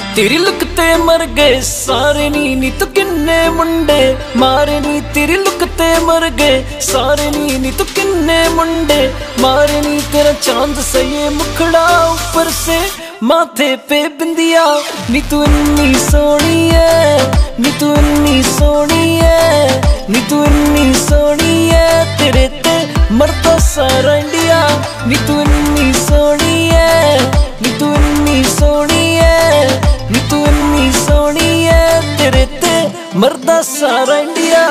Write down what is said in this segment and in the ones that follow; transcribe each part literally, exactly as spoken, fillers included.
तेरी लुक ते मर गए सारे नी नी तू किन्ने मुंडे मारे नी। तेरी लुक ते मर गए सारे नी नी तू किन्ने मुंडे मारे नी। तेरा चांद सा ये मुखड़ा ऊपर से माथे पे बिंदिया नी। तू इन्नी सोहनी है नी, तू इन्नी सोहनी है नी, तू इन्नी सोहनी है। तेरे ते मरदा सारा इंडिया नी। तू इन्नी सोहनी है नी, तू इन्नी सोहनी है नी, तू इन्नी सोहनी है। तेरे ते मरदा सारा इंडिया।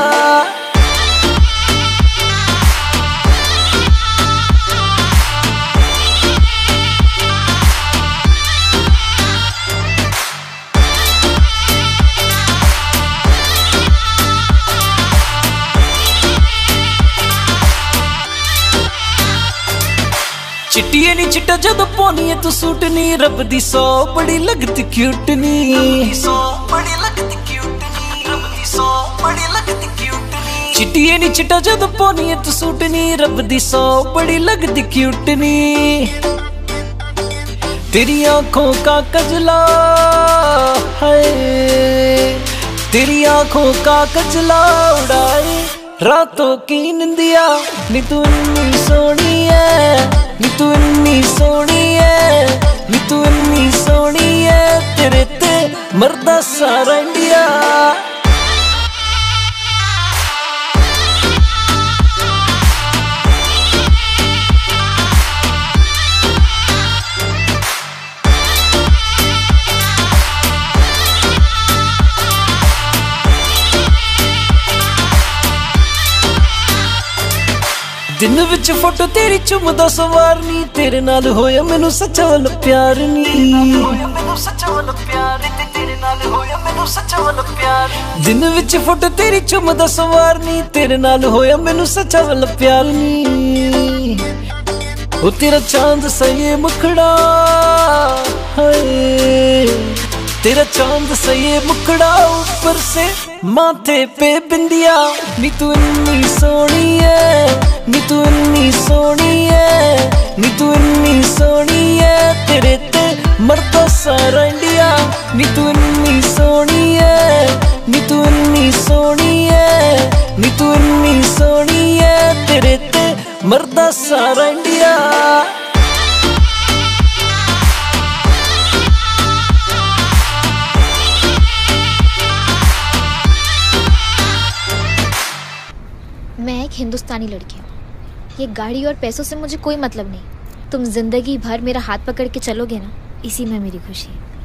चिट्टिए नी चिट्टा जदों पानी है तू सूट नी। रब दी सौ बड़ी लगती क्यूट नी, सौ बड़ी लगती क्यूट नी, रब दी सौ बड़ी लगती क्यूट नी। चिट्टिए नी चिट्टा जदों पानी है तू सूट नी। रब दी सौ बड़ी लगती क्यूट नी। तेरी आंखों का कजला है, तेरी आंखों का कजला उड़ाए रातों की निंदिया नी। तू इन्नी सोहनी है नी, तू इन्नी सोहनी है नी, तू इन्नी सोहनी है। तेरे ते मरदा सारा इंडिया। दिन विच फोटो तेरी चुमदा सवार नी। तेरे नाल होया मैनू सच्चा वाला प्यार नी, मैनू सच्चा वाला प्यार नी। तेरे नाल होया मैनू सच्चा वाला प्यार। दिन विच फोटो तेरी चुमदा सवार नी। तेरे नाल होया मैनू सच्चा वाला प्यार नी। ओ तेरा चांद सा ये मुखड़ा है, तेरा चांद सा ये मुखड़ा ऊपर से माथे पे बिंदिया नी। तू इन्नी सोहनी है नी, तू इन्नी सोहनी है नी, तू इन्नी सोहनी है। तेरे ते मरदा सारा इंडिया नी। तू इन्नी सोहनी है नी, तू इन्नी सोहनी है नी, तू इन्नी सोहनी है। तेरे ते मरदा सारा इंडिया। मैं एक हिंदुस्तानी लड़की हूँ। ये गाड़ी और पैसों से मुझे कोई मतलब नहीं। तुम जिंदगी भर मेरा हाथ पकड़ के चलोगे ना, इसी में मेरी खुशी है।